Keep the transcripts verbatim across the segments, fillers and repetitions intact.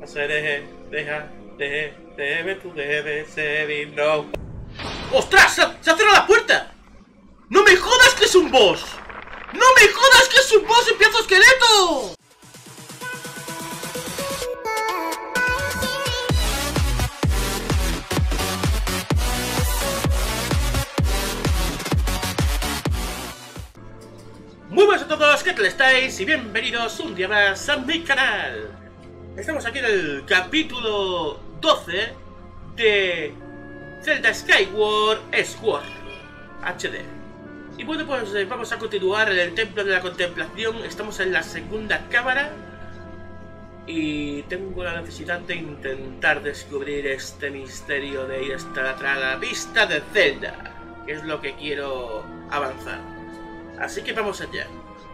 Hacer deje, deja, deje, debe, tú debes ser no. ¡Ostras! ¡Se, se ha cerrado la puerta! ¡No me jodas que es un boss! ¡No me jodas que es un boss en pedazo esqueleto! Muy buenas a todos, ¿qué tal estáis? Y bienvenidos un día más a mi canal. Estamos aquí en el capítulo doce de Zelda Skyward Sword H D. Y bueno, pues eh, vamos a continuar en el Templo de la Contemplación. Estamos en la segunda cámara y tengo la necesidad de intentar descubrir este misterio de ir hasta la Tragavista de Zelda, que es lo que quiero avanzar. Así que vamos allá.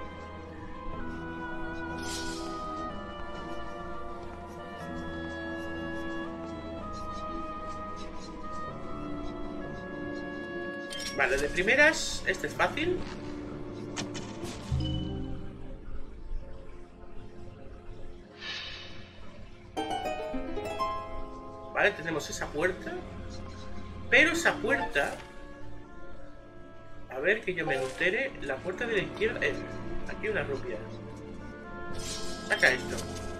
Vale, de primeras, este es fácil. Vale, tenemos esa puerta. Pero esa puerta... A ver, que yo me entere. La puerta de la izquierda es... Aquí una rupia. Saca esto.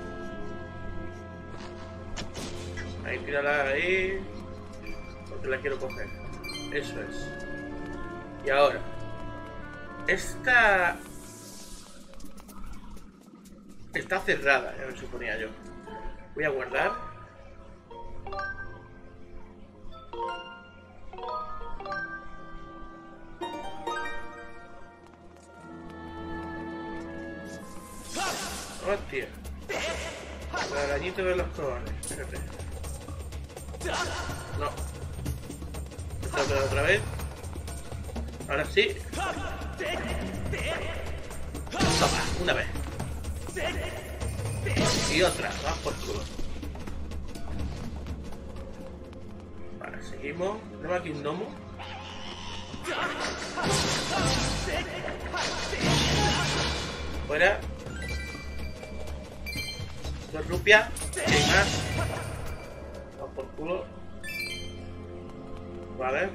Ahí, tírala ahí. Porque la quiero coger. Eso es. Y ahora, esta está cerrada, ya me suponía yo. Voy a guardar. Hostia. El arañito de los cojones. Espérate. No. Esta otra vez. Ahora sí. Toma, una vez. Y otra, va por culo. Vale, seguimos. Tenemos aquí un gnomo. Fuera. Dos rupias. Y hay más. Va por culo. Vale.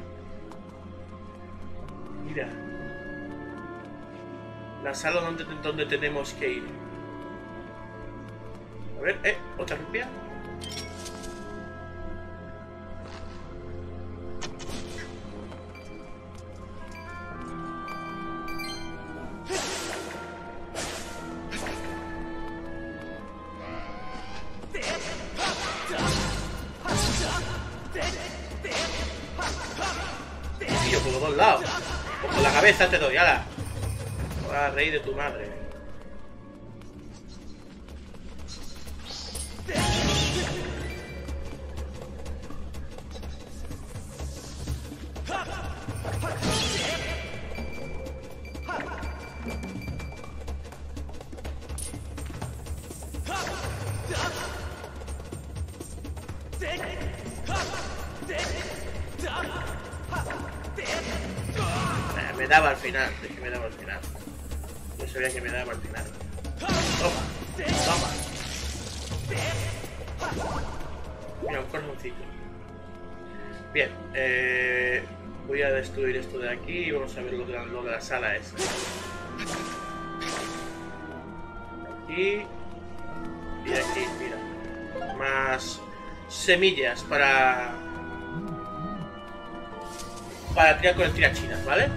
Mira, la sala donde, donde tenemos que ir. A ver, eh, otra rupia. Tío, por los dos lados. Con la cabeza te doy, ala. Vas a reír de tu madre. Me daba al final, es que me daba al final. Yo sabía que me daba al final. Toma, toma. Mira, un corazoncito. Bien, eh, voy a destruir esto de aquí y vamos a ver lo de la, lo de la sala esa. Aquí y aquí, mira. Más semillas para... Para tirar con el tirachinas, ¿vale?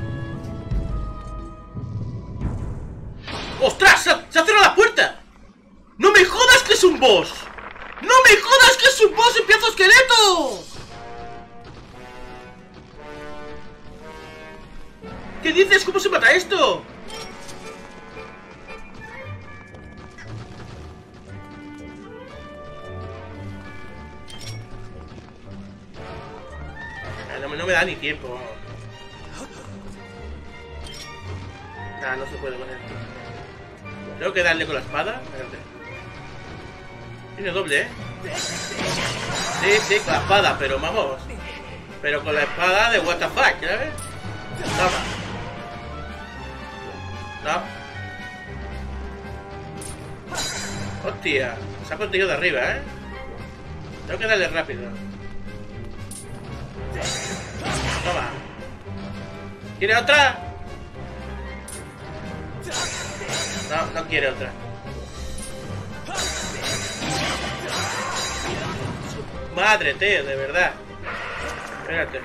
¡Ostras! ¡Se ha, se ha cerrado la puerta! ¡No me jodas que es un boss! ¡No me jodas que es un boss en pedazo esqueleto! ¿Qué dices? ¿Cómo se mata esto? No, no me da ni tiempo. Nada, no se puede poner. Tengo que darle con la espada. Espérate. Tiene doble, ¿eh? Sí, sí, con la espada, pero vamos. Pero con la espada de what the fuck, ¿sabes? Toma. No. Hostia, se ha conseguido de arriba, ¿eh? Tengo que darle rápido. Toma. ¿Quiere otra? No, no quiere otra. Madre, tío, de verdad. Espérate.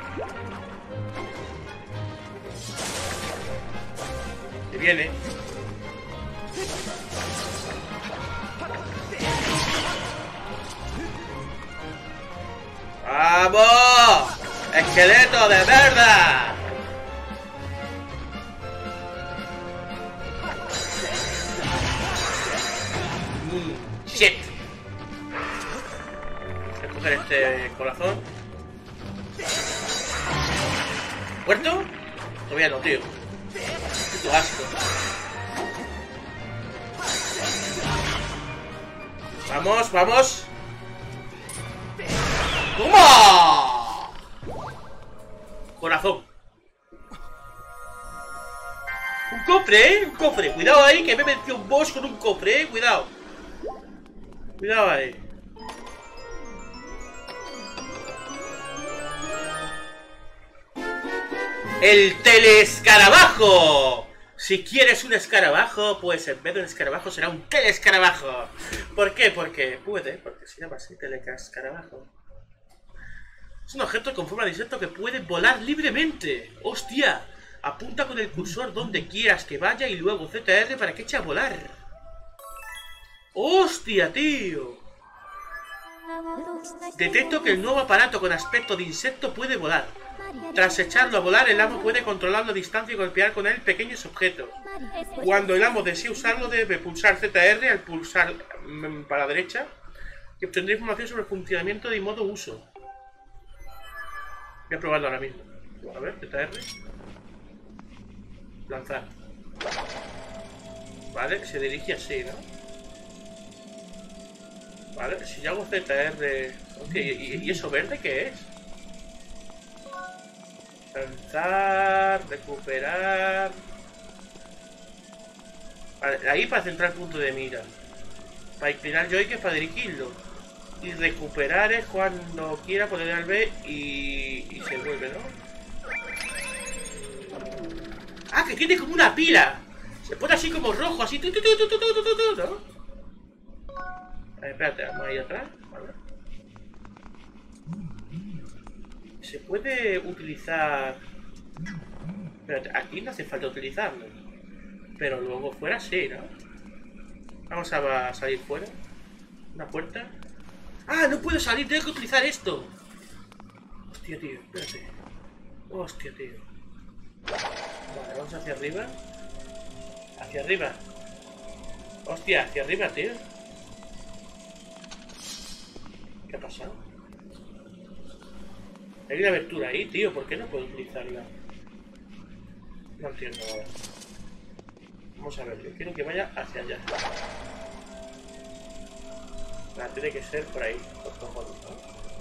Que viene. ¡Vamos! ¡Esqueleto de verdad! Mm, shit. Voy a coger este corazón. ¿Muerto? Todavía no, tío. Qué asco. Vamos, vamos. ¡Toma! Corazón. Un cofre, ¿eh? Un cofre. Cuidado ahí, que me he metido un boss con un cofre, ¿eh? Cuidado. Cuidado ahí. ¡El teleescarabajo! Si quieres un escarabajo, pues en vez de un escarabajo será un teleescarabajo. ¿Por qué? Porque puede, porque se llama así, teleescarabajo. Es un objeto con forma de insecto que puede volar libremente. ¡Hostia! Apunta con el cursor donde quieras que vaya y luego Z R para que eche a volar. ¡Hostia, tío! Detecto que el nuevo aparato con aspecto de insecto puede volar. Tras echarlo a volar, el amo puede controlarlo a distancia y golpear con él pequeños objetos. Cuando el amo desee usarlo, debe pulsar Z R al pulsar mm, para la derecha y obtendrá información sobre el funcionamiento y modo uso. Voy a probarlo ahora mismo. A ver, Z R. Lanzar. Vale, se dirige así, ¿no? Vale, si yo hago Z R... Okay, ¿y, ¿Y eso verde qué es? Lanzar, recuperar... Vale, ahí para centrar el punto de mira. Para inclinar joystick para dirigirlo. Y recuperar es cuando quiera poner al B y, y se vuelve, ¿no? ¡Ah, que tiene como una pila! Se pone así como rojo, así... Tu, tu, tu, tu, tu, tu, tu, tu, ¿no? A ver, espérate, vamos ahí atrás. Vale. Se puede utilizar... Espérate, aquí no hace falta utilizarlo. Pero luego fuera sí, ¿no? Vamos a salir fuera. Una puerta. ¡Ah! No puedo salir, tengo que utilizar esto. Hostia, tío, espérate. Hostia, tío. Vale, vamos hacia arriba. Hacia arriba. Hostia, hacia arriba, tío. ¿Qué ha pasado? Hay una abertura ahí, tío. ¿Por qué no puedo utilizarla? No entiendo nada. Vamos a ver, yo quiero que vaya hacia allá. Ah, tiene que ser por ahí, por cojones, ¿no?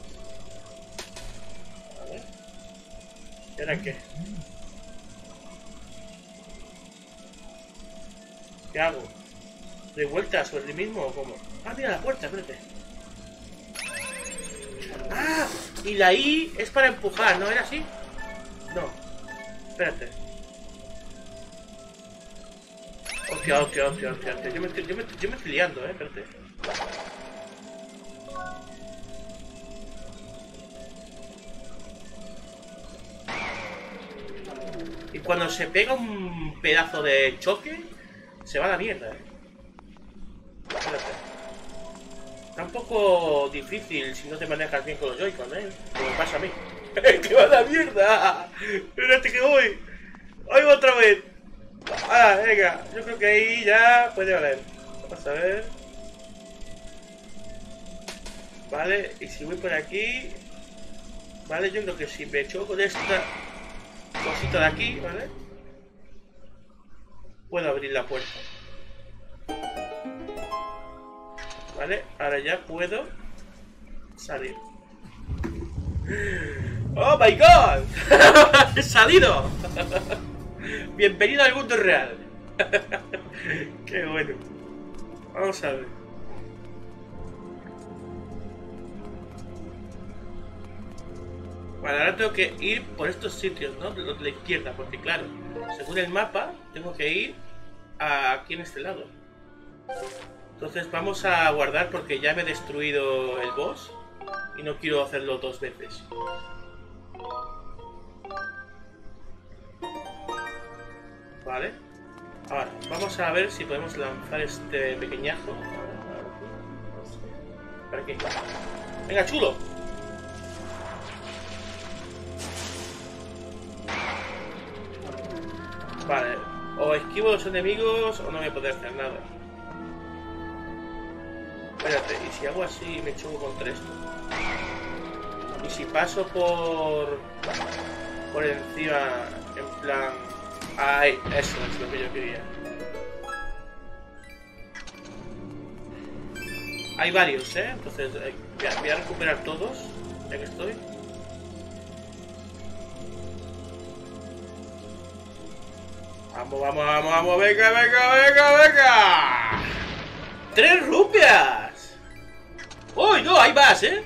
Vale. ¿Y ahora qué? ¿Qué hago? ¿Doy vueltas sobre el mismo o cómo? Ah, mira la puerta, espérate. ¡Ah! Y la I es para empujar, ¿no? ¿Era así? No. Espérate. Hostia, hostia, hostia, hostia, hostia. Yo me estoy, yo me estoy, yo me estoy liando, eh, espérate. Y cuando se pega un pedazo de choque, se va a la mierda, eh. Espérate. Está un poco difícil si no te manejas bien con los Joy-Con, eh. Como me pasa a mí. ¡Que va a la mierda! Espérate que voy. ¡Ahí va otra vez! Ah, venga, yo creo que ahí ya puede valer. Vamos a ver. Vale, y si voy por aquí. Vale, yo creo que si me echo con esta cosita de aquí, ¿vale? Puedo abrir la puerta. Vale, ahora ya puedo salir. ¡Oh my god! ¡He salido! Bienvenido al mundo real. Qué bueno. Vamos a ver. Vale, ahora tengo que ir por estos sitios, ¿no? De los de la izquierda, porque claro, según el mapa, tengo que ir a aquí en este lado. Entonces vamos a guardar porque ya me he destruido el boss y no quiero hacerlo dos veces. Vale. Ahora, vamos a ver si podemos lanzar este pequeñajo. ¿Para qué? ¡Venga, chulo! Vale, o esquivo a los enemigos o no voy a poder hacer nada. Espérate, ¿y si hago así y me choco contra esto? ¿Y si paso por... por encima, en plan... Ay, eso es lo que yo quería. Hay varios, ¿eh? Entonces eh, voy, a, voy a recuperar todos, ya que estoy. Vamos, vamos, vamos, vamos, venga, venga, venga, venga. ¡Tres rupias! ¡Uy, no! Hay más, ¿eh?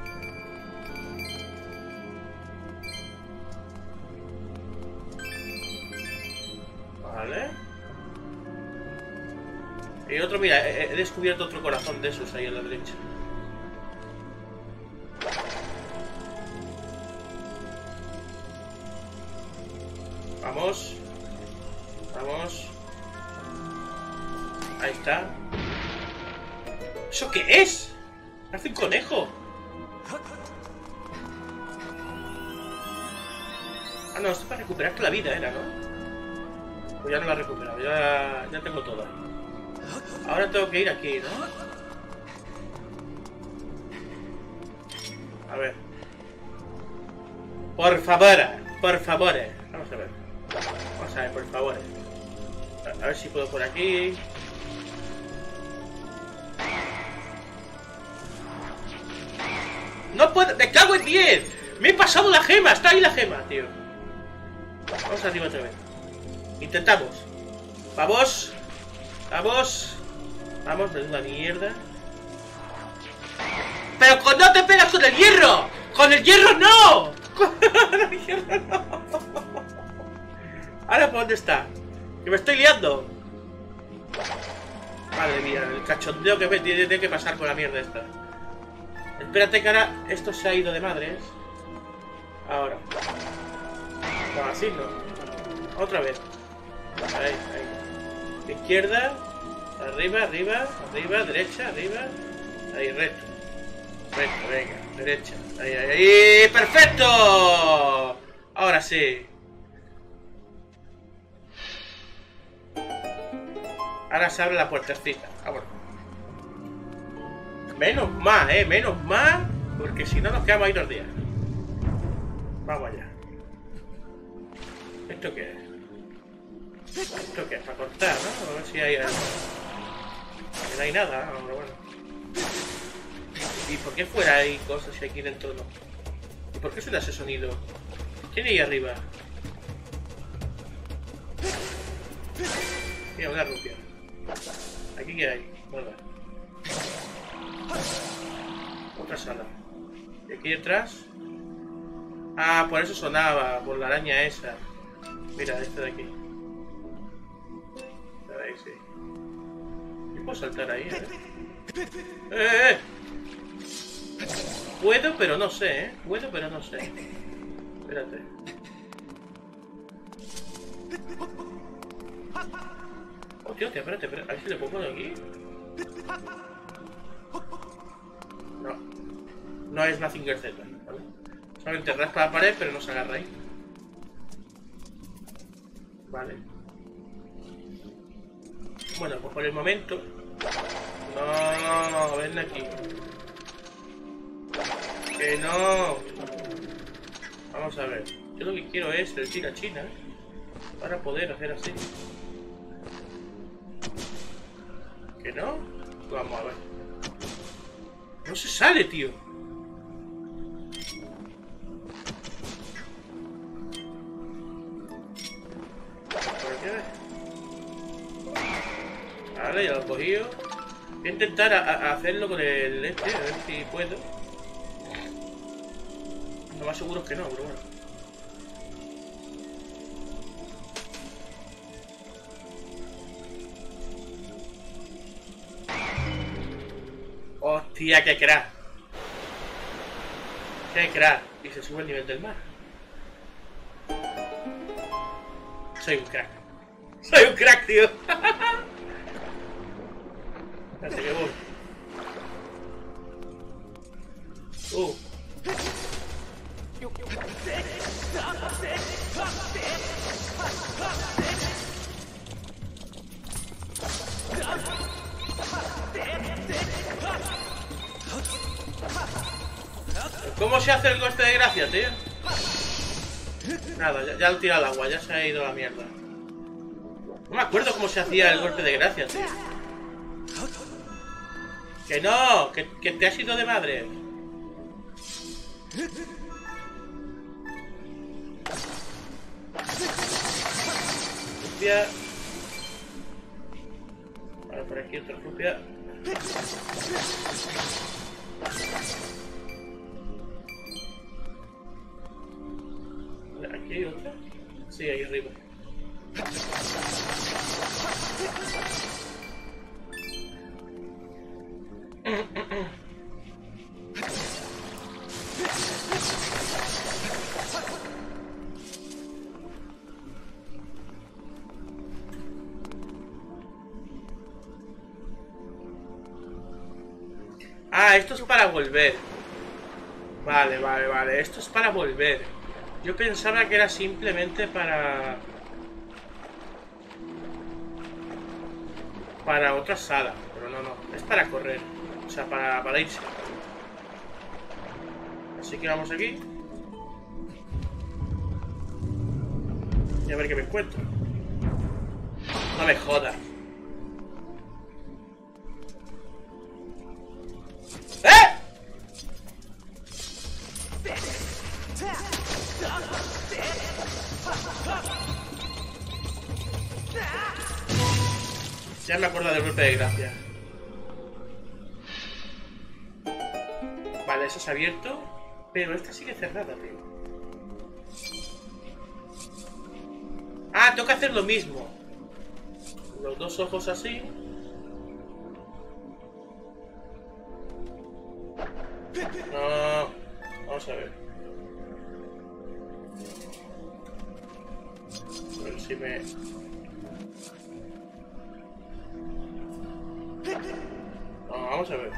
Vale. Y otro, mira, he, he descubierto otro corazón de esos ahí a la derecha. Vamos. Vamos. Ahí está. ¿Eso qué es? Hace un conejo. Ah, no, esto es para recuperarte la vida era, ¿no? Pues ya no la he recuperado, ya, ya tengo toda. Ahora tengo que ir aquí, ¿no? A ver. Por favor, por favor. Vamos a ver. Vamos a ver, por favor. A ver si puedo por aquí. No puedo, me cago en diez. Me he pasado la gema, está ahí la gema, tío. Vamos arriba otra vez. Intentamos. Vamos. Vamos. Vamos, menuda mierda. Pero con, no te pegas con el hierro. Con el hierro no. Con el hierro no. Ahora, ¿por dónde está? Que me estoy liando. Madre mía, el cachondeo que me tiene que pasar con la mierda esta. Espérate que ahora esto se ha ido de madres. Ahora. No, así no. Otra vez. Ahí, ahí. Izquierda. Arriba, arriba, arriba, derecha, arriba. Ahí, recto. Recto, venga, derecha. Ahí, ahí, ahí. ¡Perfecto! Ahora sí. Ahora se abre la puertecita. Ah, bueno. Menos más, eh. Menos más. Porque si no nos quedamos ahí dos días. Vamos allá. ¿Esto qué es? ¿Esto qué es? Para cortar, ¿no? A ver si hay algo. No hay nada, ¿no? Pero bueno. ¿Y por qué fuera hay cosas y aquí dentro no? ¿Y por qué suena ese sonido? ¿Quién hay ahí arriba? Mira, una rupia. ¿Aquí qué hay? Nada. Otra sala. ¿Y aquí detrás? Ah, por eso sonaba, por la araña esa. Mira, esta de aquí. Esta de ahí, sí. ¿Y puedo saltar ahí, eh? ¡Eh, eh! Puedo, pero no sé, ¿eh? Puedo, pero no sé. Espérate. Oh, tío, tío, espérate, espérate. A ver si le pongo aquí. No. No es Mazinger Z, ¿vale? Solamente raspa la pared, pero no se agarra ahí. Vale. Bueno, pues por el momento... No, no, no, ven aquí. Que no. Vamos a ver. Yo lo que quiero es el tira china para poder hacer así. ¿Que no? Vamos a ver. No se sale, tío. ¿Por qué? Vale, ya lo he cogido. Voy a intentar a, a hacerlo con el este, a ver si puedo. Lo más seguro es que no, pero bueno. Hostia, qué crack. Qué crack. Y se sube el nivel del mar. Soy un crack. Soy un crack, tío. Espérate que voy. Uh. ¿Cómo se hace el golpe de gracia, tío? Nada, ya, ya lo tira al agua, ya se ha ido a la mierda. No me acuerdo cómo se hacía el golpe de gracia, tío. Que no, que, que te has ido de madre. Rupia. Vale, por aquí otra rupia. ¿Aquí hay otra? Sí, ahí arriba. Ah, esto es para volver. Vale, vale, vale. Esto es para volver. Yo pensaba que era simplemente para... Para otra sala. Pero no, no. Es para correr. O sea, para, para irse. Así que vamos aquí. Y a ver qué me encuentro. No me jodas. ¡Eh! Ya me acuerdo del golpe de gracia. Vale, eso se ha abierto. Pero esta sigue cerrada, tío. Ah, tengo que hacer lo mismo. Los dos ojos así. No. Vamos a ver. A ver si me... No, vamos a ver.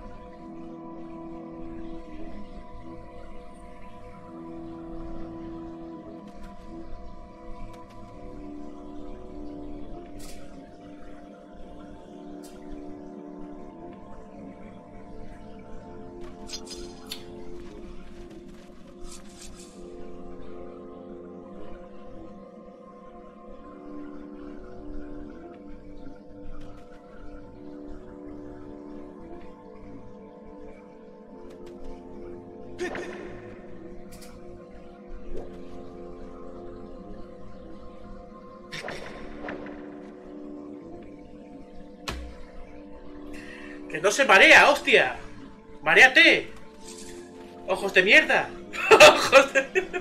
¡Que no se marea, hostia! ¡Maréate! ¡Ojos de mierda! ¡Ojos de mierda!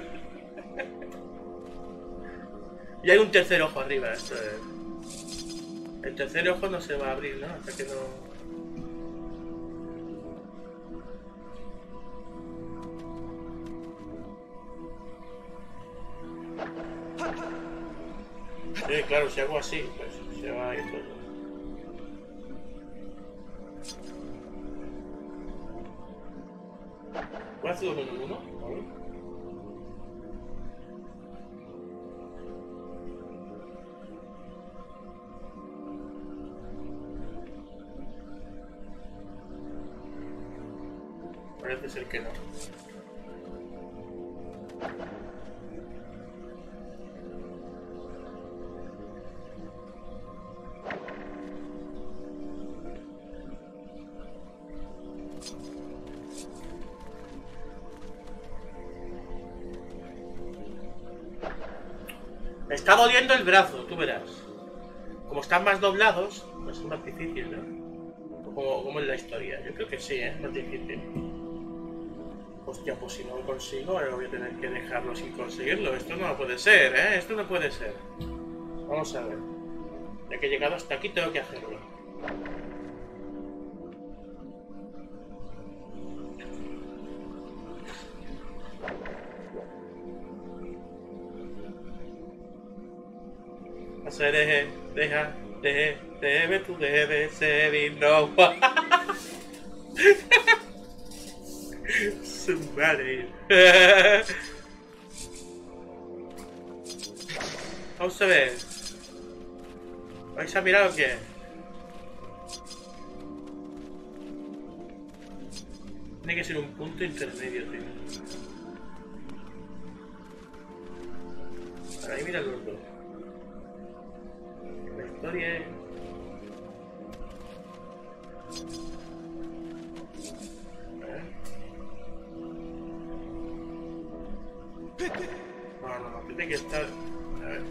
Y hay un tercer ojo arriba. Esto es... El tercer ojo no se va a abrir, ¿no? Hasta que no... Sí, claro, si hago así, pues se va a ir todo. ¿Puedo hacer uno en uno? A ver. Parece ser que no. Me está doliendo el brazo, tú verás. Como están más doblados, pues es más difícil, ¿no? Como, como en la historia. Yo creo que sí, ¿eh? Es más difícil. Hostia, pues si no lo consigo, ahora voy a tener que dejarlo sin conseguirlo. Esto no puede ser, ¿eh? Esto no puede ser. Vamos a ver. Ya que he llegado hasta aquí, tengo que hacerlo. Hacer, deja, deje, debe, tú debes ser y no. Somebody. Vamos a ver. ¿Vais a mirar o qué? Tiene que ser un punto intermedio, tío. Ahí mira los dos. La historia es... No, no, no, tiene que estar... A ver.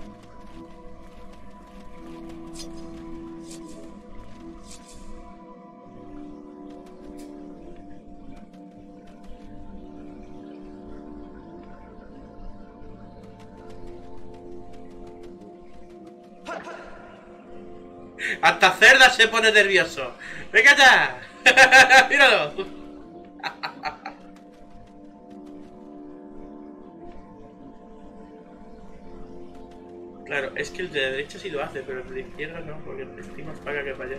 Hasta Cerda se pone nervioso. ¡Venga ya! ¡Míralo! Claro, es que el de la derecha sí lo hace, pero el de la izquierda no, porque el Steam más paga que para allá.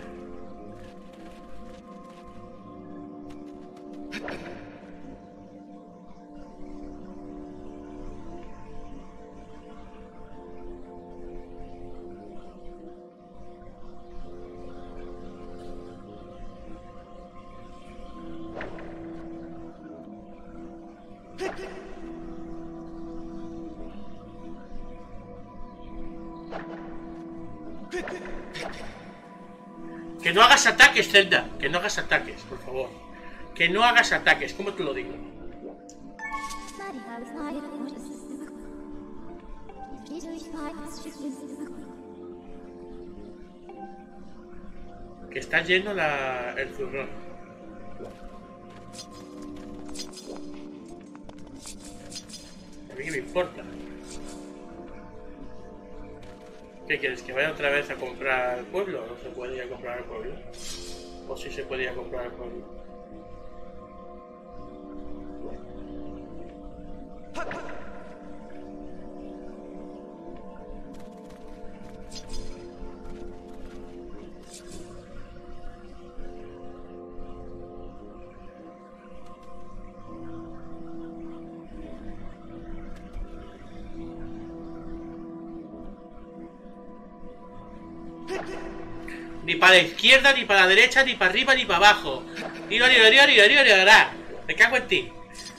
Que no hagas ataques, Zelda. Que no hagas ataques, por favor. Que no hagas ataques, ¿cómo te lo digo? Que está lleno la... el zurrón. A mí que me importa. ¿Qué quieres? ¿Que vaya otra vez a comprar al pueblo? ¿No se puede ir a comprar al pueblo? ¿O sí se puede ir a comprar al pueblo? Ni para la izquierda, ni para la derecha, ni para arriba, ni para abajo. Ni ni ni ni ni ni Me cago en ti.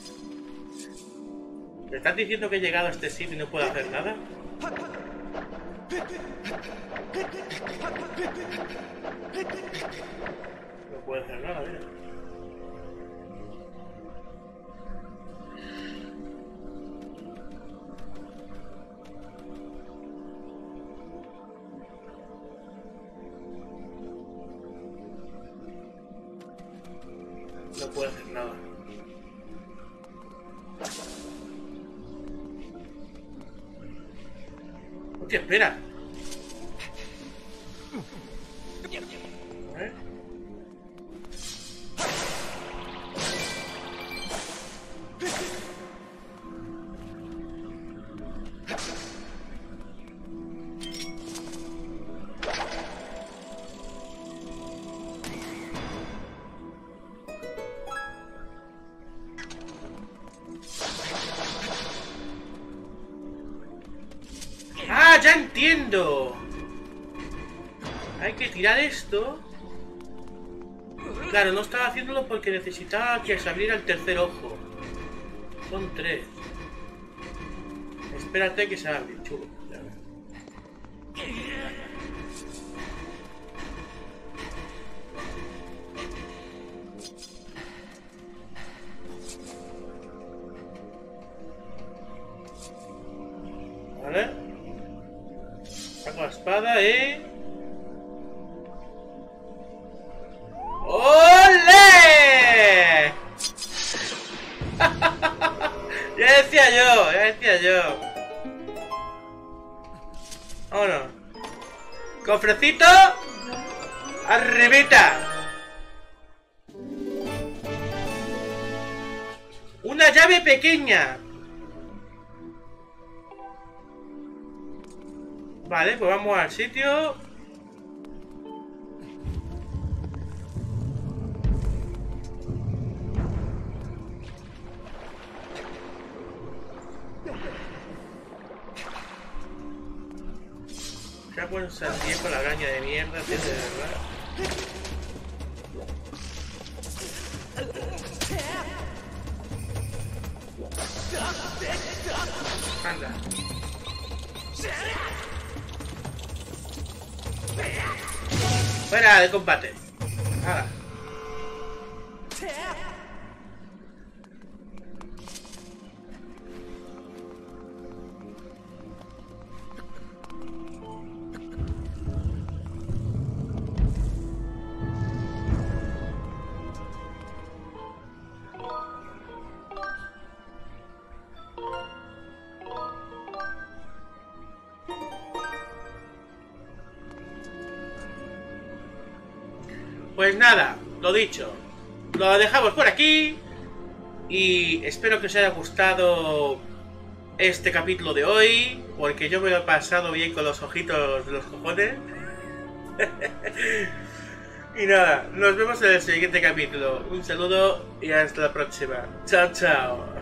¿Me estás diciendo que he llegado a este sitio y no puedo hacer nada? No puedo hacer nada, mira. No puedo hacer nada. Hostia, espera. ¿Eh? ¡Ah, ya entiendo! Hay que tirar esto. Claro, no estaba haciéndolo porque necesitaba que se abriera el tercer ojo. Son tres. Espérate que se abre, chulo. Vale. Saco la espada y... ¡Ole! decía yo. Vámonos. Cofrecito. Arribita. Una llave pequeña. Vale, pues vamos al sitio. Ya puedo salir con la araña de mierda, tío, de verdad. Anda. Fuera de combate. Nada. Pues nada, lo dicho, lo dejamos por aquí y espero que os haya gustado este capítulo de hoy, porque yo me lo he pasado bien con los ojitos de los cojones. Y nada, nos vemos en el siguiente capítulo. Un saludo y hasta la próxima. Chao, chao.